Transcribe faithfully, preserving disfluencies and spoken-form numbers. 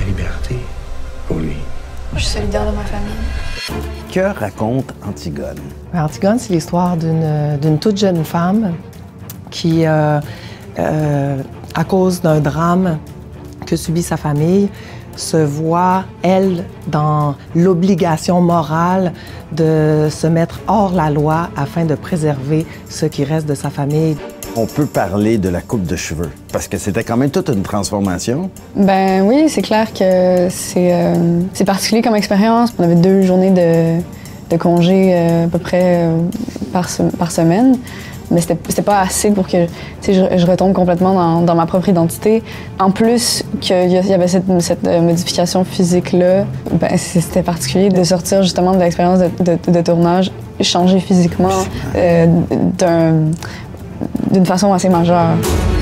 la liberté pour lui. Je suis solidaire de ma famille. Que raconte Antigone? Antigone, c'est l'histoire d'une d'une toute jeune femme qui, euh, euh, à cause d'un drame que subit sa famille, se voit, elle, dans l'obligation morale de se mettre hors la loi afin de préserver ce qui reste de sa famille. On peut parler de la coupe de cheveux, parce que c'était quand même toute une transformation. Ben oui, c'est clair que c'est euh, c'est particulier comme expérience. On avait deux journées de, de congé euh, à peu près euh, par, se, par semaine. Mais c'était pas assez pour que je, je retombe complètement dans, dans ma propre identité. En plus qu'il y avait cette, cette modification physique-là, ben c'était particulier de sortir justement de l'expérience de, de, de tournage, changer physiquement euh, d'une façon assez majeure.